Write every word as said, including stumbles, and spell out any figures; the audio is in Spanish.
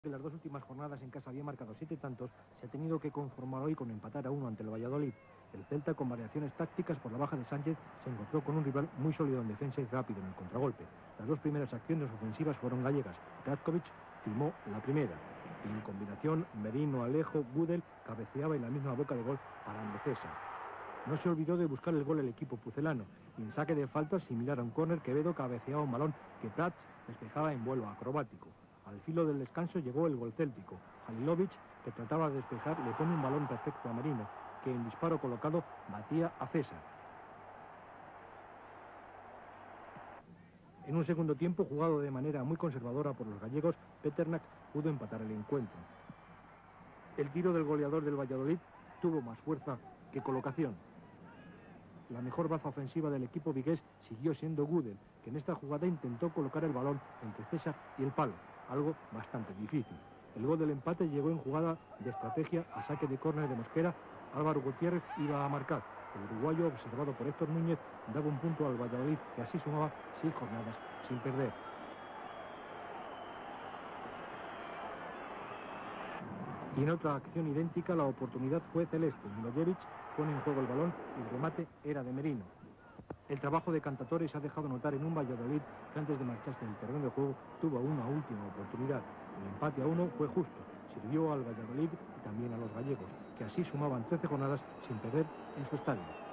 Que las dos últimas jornadas en casa había marcado siete tantos, se ha tenido que conformar hoy con empatar a uno ante el Valladolid. El Celta, con variaciones tácticas por la baja de Sánchez, se encontró con un rival muy sólido en defensa y rápido en el contragolpe. Las dos primeras acciones ofensivas fueron gallegas. Ratkovic timó la primera. Y en combinación, Merino, Alejo, Gudel cabeceaba en la misma boca de gol para André César. No se olvidó de buscar el gol el equipo pucelano. Y en saque de falta, similar a un córner, Quevedo cabeceaba un balón que Prats despejaba en vuelo acrobático. Al filo del descanso llegó el gol céltico. Halilovic, que trataba de despejar, le pone un balón perfecto a Merino, que en disparo colocado batía a César. En un segundo tiempo, jugado de manera muy conservadora por los gallegos, Peternak pudo empatar el encuentro. El tiro del goleador del Valladolid tuvo más fuerza que colocación. La mejor baza ofensiva del equipo vigués siguió siendo Gudel, que en esta jugada intentó colocar el balón entre César y el palo, algo bastante difícil. El gol del empate llegó en jugada de estrategia a saque de córner de Mosquera. Álvaro Gutiérrez iba a marcar. El uruguayo, observado por Héctor Núñez, daba un punto al Valladolid, que así sumaba seis jornadas sin perder. Y en otra acción idéntica, la oportunidad fue celeste. Milojevic pone en juego el balón y el remate era de Merino. El trabajo de Cantatore se ha dejado notar en un Valladolid que antes de marcharse del terreno de juego tuvo una última oportunidad. El empate a uno fue justo, sirvió al Valladolid y también a los gallegos, que así sumaban trece jornadas sin perder en su estadio.